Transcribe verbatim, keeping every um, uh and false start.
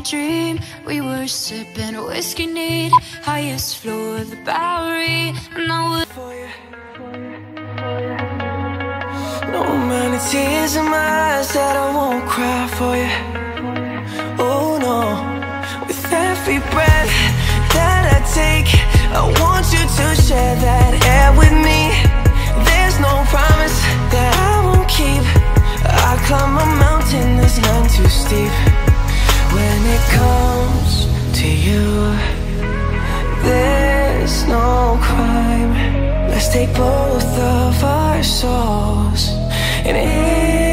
dream. We were sipping whiskey neat, highest floor of the Bowery, and I would for you. No amount of tears in my eyes that I won't cry for you. Oh no, with every breath that I take, I want you to share that air with me. There's no promise that I won't keep. I climb a mountain that's none too steep. When it comes to you, there's no crime. Let's take both of our souls and